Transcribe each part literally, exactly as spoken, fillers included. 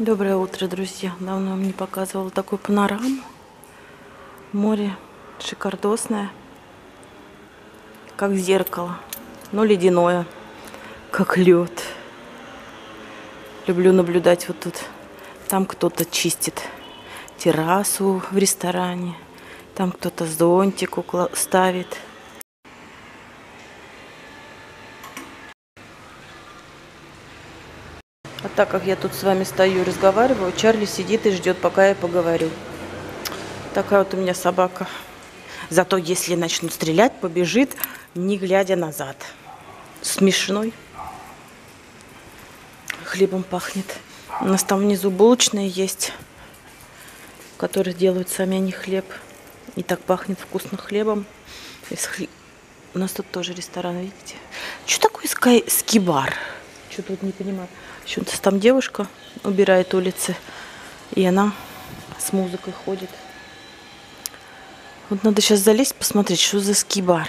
Доброе утро, друзья. Давно вам не показывала такую панораму. Море шикардосное, как зеркало, но ледяное, как лед. Люблю наблюдать вот тут. Там кто-то чистит террасу в ресторане, там кто-то зонтик ставит. А так как я тут с вами стою и разговариваю, Чарли сидит и ждет, пока я поговорю. Такая вот у меня собака. Зато если начнут стрелять, побежит, не глядя назад. Смешной. Хлебом пахнет. У нас там внизу булочные есть, в которых делают сами они хлеб. И так пахнет вкусно хлебом. У нас тут тоже ресторан, видите? Что такое ски... скибар? Что тут не понимаю. Почему-то там девушка убирает улицы, и она с музыкой ходит. Вот надо сейчас залезть, посмотреть, что за скибар.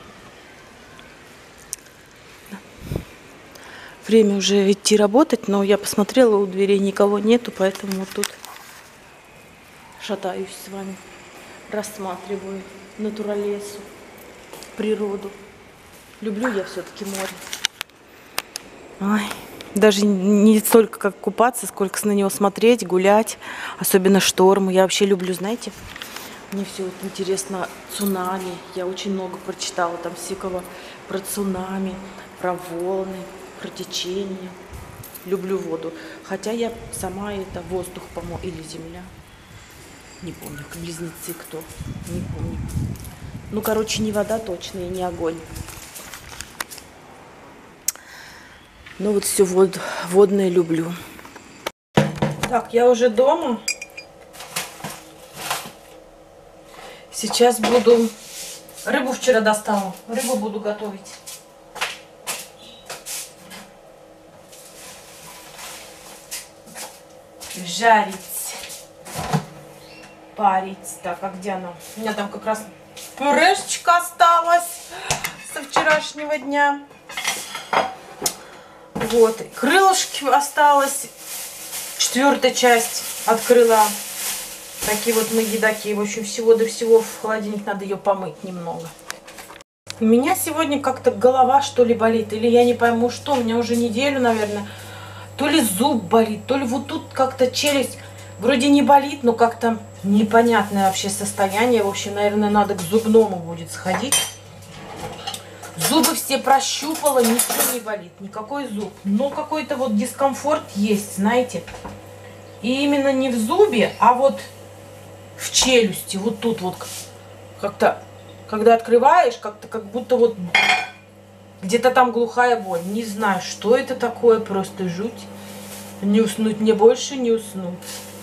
Время уже идти работать, но я посмотрела, у дверей никого нету, поэтому вот тут шатаюсь с вами, рассматриваю натуралесу, природу. Люблю я все-таки море. Ой. Даже не столько как купаться, сколько на него смотреть, гулять. Особенно штормы. Я вообще люблю, знаете, мне все вот интересно цунами. Я очень много прочитала там всякого про цунами, про волны, про течение. Люблю воду. Хотя я сама это воздух, по-моему, или земля. Не помню, близнецы кто. Не помню. Ну, короче, не вода точно и не огонь. Ну вот все вод, водное люблю. Так, я уже дома. Сейчас буду... Рыбу вчера достала. Рыбу буду готовить. Жарить. Парить. Так, а где она? У меня там как раз пюрешечка осталась со вчерашнего дня. Вот, крылышки осталось, четвертая часть открыла, такие вот магидаки, в общем, всего до всего в холодильник, надо ее помыть немного. У меня сегодня как-то голова, что ли, болит, или я не пойму, что, у меня уже неделю, наверное, то ли зуб болит, то ли вот тут как-то челюсть вроде не болит, но как-то непонятное вообще состояние, в общем, наверное, надо к зубному будет сходить. Зубы все прощупала, ничего не болит, никакой зуб. Но какой-то вот дискомфорт есть, знаете. И именно не в зубе, а вот в челюсти, вот тут вот. Как-то, когда открываешь, как-то как будто вот где-то там глухая боль. Не знаю, что это такое, просто жуть. Не уснуть, мне больше не уснуть.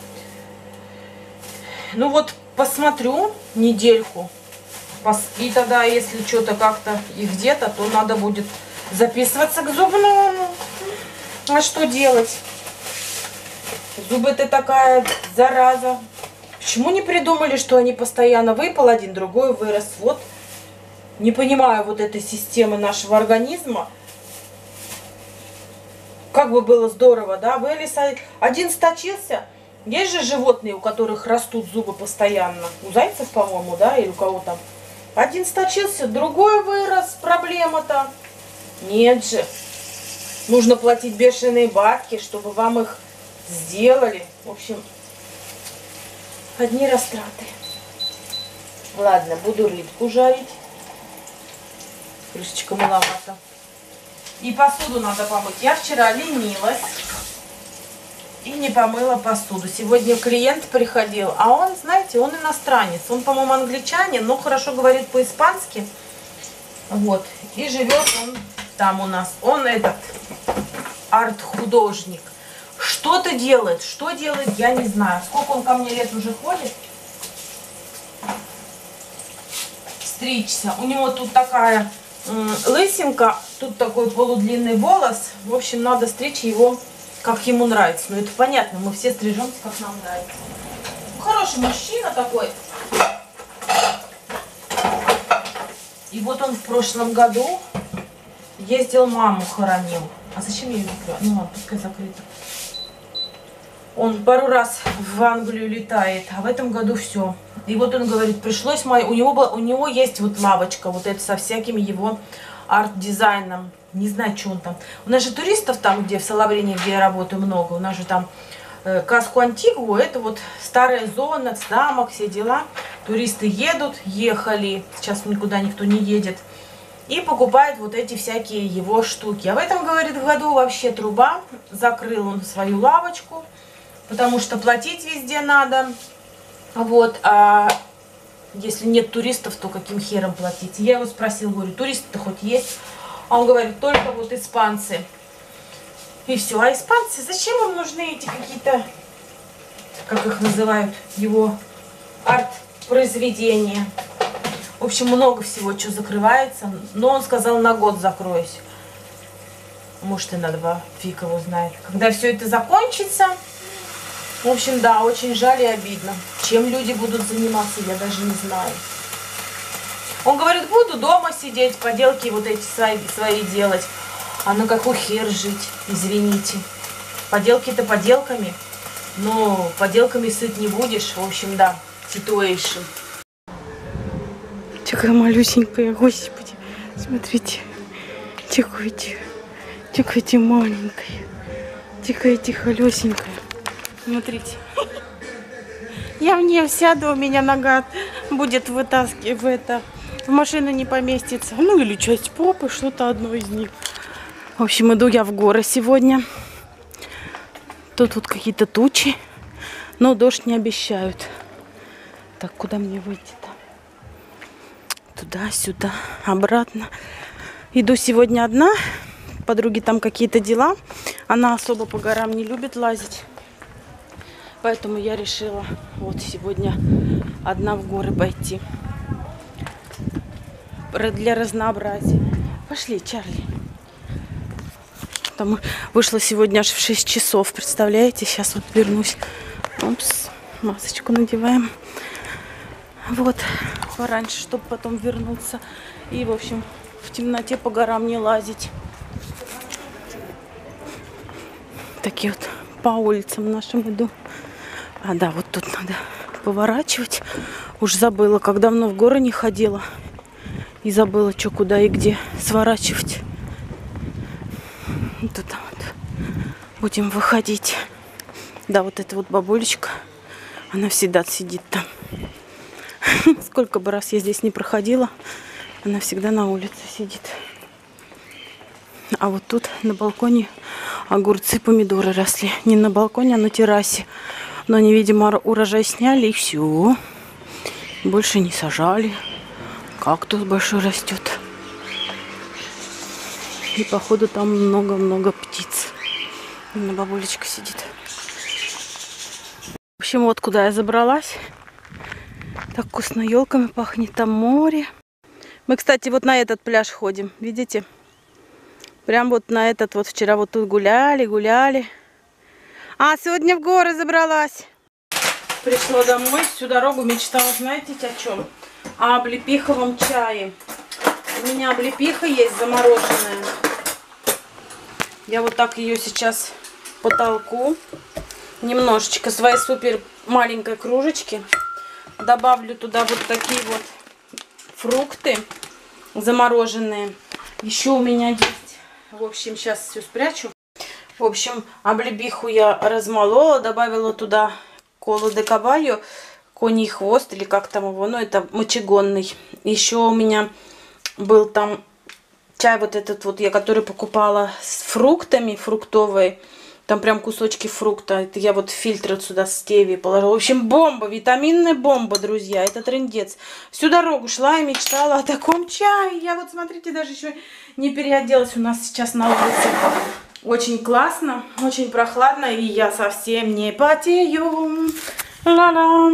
Ну вот, посмотрю недельку. И тогда, если что-то как-то и где-то, то надо будет записываться к зубному. А что делать? Зубы это такая зараза. Почему не придумали, что они постоянно выпал один, другой вырос? Вот не понимаю вот этой системы нашего организма. Как бы было здорово, да? Вылез, один сточился. Есть же животные, у которых растут зубы постоянно. У зайцев, по-моему, да, или у кого там. Один сточился, другой вырос. Проблема-то. Нет же. Нужно платить бешеные бабки, чтобы вам их сделали. В общем, одни растраты. Ладно, буду рыбку жарить. Крышечка маловато. И посуду надо помыть. Я вчера ленилась и не помыла посуду. Сегодня клиент приходил, а он, знаете, он иностранец. Он, по-моему, англичанин, но хорошо говорит по-испански. Вот. И живет он там у нас. Он этот арт-художник. Что-то делает. Что делает, я не знаю. Сколько он ко мне лет уже ходит? Стричься. У него тут такая м, лысинка, тут такой полудлинный волос. В общем, надо стричь его, как ему нравится. Ну, это понятно, мы все стрижемся, как нам нравится. Хороший мужчина такой. И вот он в прошлом году ездил, маму хоронил. А зачем я ее закрыла? Ну ладно, пускай закрыто. Он пару раз в Англию летает, а в этом году все. И вот он говорит, пришлось мой, у него, у него есть вот лавочка, вот это со всякими его арт-дизайном. Не знаю, что он там. У нас же туристов там, где в Салаврине, где я работаю, много. У нас же там э, Каску Антигуа, это вот старая зона, замок, все дела. Туристы едут, ехали, сейчас никуда никто не едет. И покупают вот эти всякие его штуки. А в этом, говорит, году вообще труба. Закрыл он свою лавочку, потому что платить везде надо. Вот, а если нет туристов, то каким хером платить? Я его спросил, говорю, туристы-то хоть есть? А он говорит, только вот испанцы. И все. А испанцы, зачем им нужны эти какие-то, как их называют, его арт-произведения? В общем, много всего, что закрывается. Но он сказал, на год закроюсь. Может, и на два. Фиг его знает. Когда все это закончится... В общем, да, очень жаль и обидно. Чем люди будут заниматься, я даже не знаю. Он говорит, буду дома сидеть, поделки вот эти свои, свои делать. А на какой хер жить, извините. Поделки-то поделками, но поделками сыт не будешь. В общем, да, situation. Такая малюсенькая, господи. Смотрите, тикайте, тикайте маленькая, тикайте холесенькая. Смотрите. Я в нее сяду, у меня нога будет вытаскивать в это. В машину не поместится. Ну или часть попы, что-то одно из них. В общем, иду я в горы сегодня. Тут вот какие-то тучи, но дождь не обещают. Так, куда мне выйти-то? Туда-сюда, обратно. Иду сегодня одна. Подруги там какие-то дела. Она особо по горам не любит лазить. Поэтому я решила вот сегодня одна в горы пойти. Для разнообразия. Пошли, Чарли. Там вышла сегодня аж в шесть часов. Представляете? Сейчас вот вернусь. Опс, масочку надеваем. Вот, пораньше, чтобы потом вернуться. И, в общем, в темноте по горам не лазить. Такие вот по улицам нашим иду. А, да, вот тут надо поворачивать. Уж забыла, как давно в горы не ходила. И забыла, что, куда и где сворачивать. И туда вот будем выходить. Да, вот эта вот бабулечка, она всегда сидит там. Сколько бы раз я здесь не проходила, она всегда на улице сидит. А вот тут на балконе огурцы, помидоры росли. Не на балконе, а на террасе. Но они, видимо, урожай сняли и все. Больше не сажали. Кактус большой растет. И, походу, там много-много птиц. На бабулечка сидит. В общем, вот куда я забралась. Так вкусно елками пахнет. Там море. Мы, кстати, вот на этот пляж ходим. Видите? Прям вот на этот вот вчера вот тут гуляли, гуляли. А, сегодня в горы забралась. Пришла домой, всю дорогу мечтала, знаете, о чем? О облепиховом чае. У меня облепиха есть замороженная. Я вот так ее сейчас потолку. Немножечко своей супер маленькой кружечки. Добавлю туда вот такие вот фрукты замороженные. Еще у меня есть. В общем, сейчас все спрячу. В общем, облепиху я размолола, добавила туда колу де кабальо, коний хвост, или как там его, ну это мочегонный. Еще у меня был там чай вот этот вот, я который покупала с фруктами, фруктовый. Там прям кусочки фрукта. Это я вот фильтр сюда стевии положила. В общем, бомба, витаминная бомба, друзья. Это трындец. Всю дорогу шла и мечтала о таком чае. Я вот, смотрите, даже еще не переоделась. У нас сейчас на улице очень классно, очень прохладно. И я совсем не потею. Ла-ла.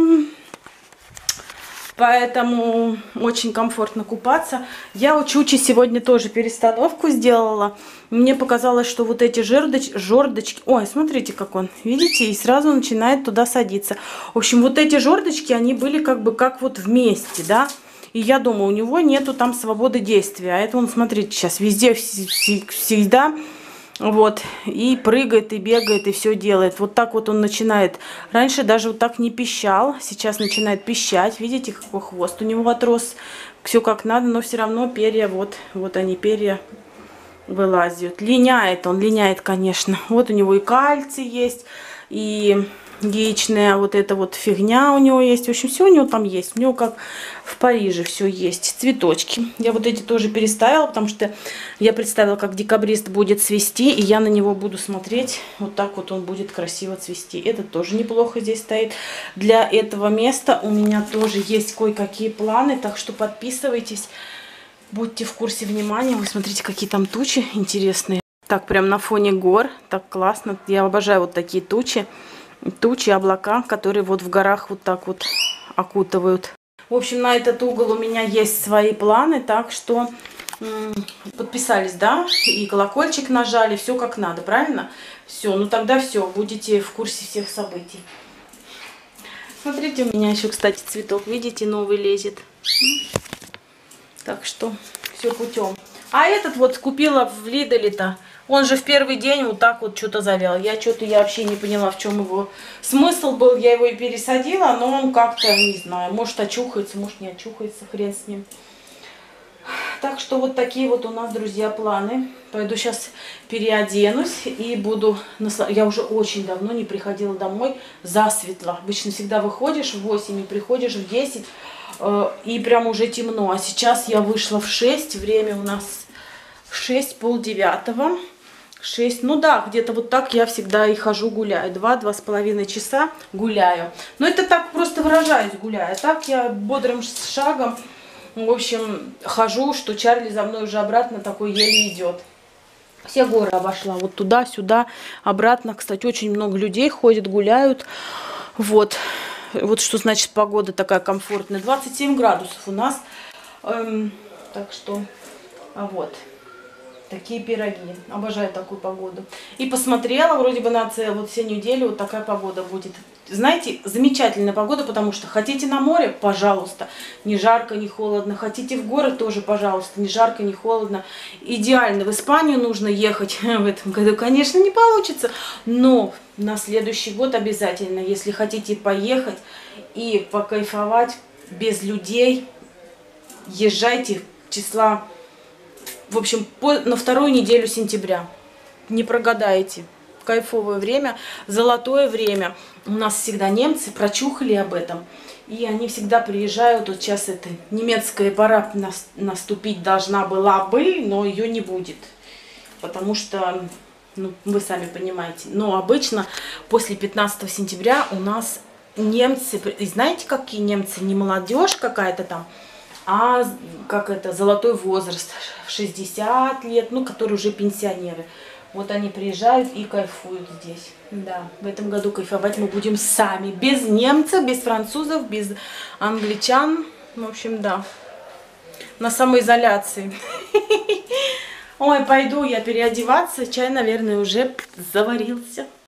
Поэтому очень комфортно купаться. Я у Чучи сегодня тоже перестановку сделала. Мне показалось, что вот эти жердоч, жердочки... Ой, смотрите, как он. Видите? И сразу начинает туда садиться. В общем, вот эти жердочки, они были как бы как вот вместе, да? И я думаю, у него нету там свободы действия. А это он, смотрите, сейчас везде всегда Вот, и прыгает, и бегает, и все делает. Вот так вот он начинает. Раньше даже вот так не пищал, сейчас начинает пищать. Видите, какой хвост у него отрос. Все как надо, но все равно перья, вот, вот они, перья вылазят. Линяет он, линяет, конечно. Вот у него и кальций есть, и яичная вот эта вот фигня у него есть. В общем, все у него там есть. У него как в Париже все есть. Цветочки. Я вот эти тоже переставила, потому что я представила, как декабрист будет цвести, и я на него буду смотреть. Вот так вот он будет красиво цвести. Этот тоже неплохо здесь стоит. Для этого места у меня тоже есть кое-какие планы, так что подписывайтесь. Будьте в курсе внимания. Вы смотрите, какие там тучи интересные. Так, прям на фоне гор. Так классно. Я обожаю вот такие тучи. Тучи, облака, которые вот в горах вот так вот окутывают. В общем, на этот угол у меня есть свои планы, так что подписались, да, и колокольчик нажали, все как надо, правильно? Все, ну тогда все, будете в курсе всех событий. Смотрите, у меня еще, кстати, цветок, видите, новый лезет. Так что все путем. А этот вот купила в Лиделе-то. Он же в первый день вот так вот что-то завял. Я что-то я вообще не поняла, в чем его смысл был. Я его и пересадила, но он как-то, не знаю, может очухается, может не очухается, хрен с ним. Так что вот такие вот у нас, друзья, планы. Пойду сейчас переоденусь и буду... Я уже очень давно не приходила домой засветло. Обычно всегда выходишь в восемь и приходишь в десять, и прям уже темно. А сейчас я вышла в шесть, время у нас шесть, полдевятого. шесть, ну да, где-то вот так я всегда и хожу, гуляю. Два-два с половиной часа гуляю. Но это так просто выражаюсь, гуляю. Так я бодрым шагом, в общем, хожу, что Чарли за мной уже обратно такой еле идет. Все горы обошла, вот туда-сюда, обратно. Кстати, очень много людей ходят, гуляют. Вот, вот что значит погода такая комфортная. двадцать семь градусов у нас. Эм, так что, вот. Такие пироги. Обожаю такую погоду. И посмотрела, вроде бы на целую, вот всю неделю вот такая погода будет. Знаете, замечательная погода, потому что хотите на море, пожалуйста, не жарко, не холодно. Хотите в горы, тоже, пожалуйста, не жарко, не холодно. Идеально. В Испанию нужно ехать в этом году, конечно, не получится, но на следующий год обязательно, если хотите поехать и покайфовать без людей, езжайте числа... В общем, по, на вторую неделю сентября. Не прогадаете. Кайфовое время, золотое время. У нас всегда немцы прочухали об этом. И они всегда приезжают. Вот сейчас это немецкая пора наступить должна была бы, но ее не будет. Потому что, ну, вы сами понимаете. Но обычно после пятнадцатого сентября у нас немцы... И знаете, какие немцы? Не молодежь какая-то там, а как это, золотой возраст, шестьдесят лет, ну, которые уже пенсионеры. Вот они приезжают и кайфуют здесь. Да, в этом году кайфовать мы будем сами, без немцев, без французов, без англичан. В общем, да, на самоизоляции. Ой, пойду я переодеваться, чай, наверное, уже заварился.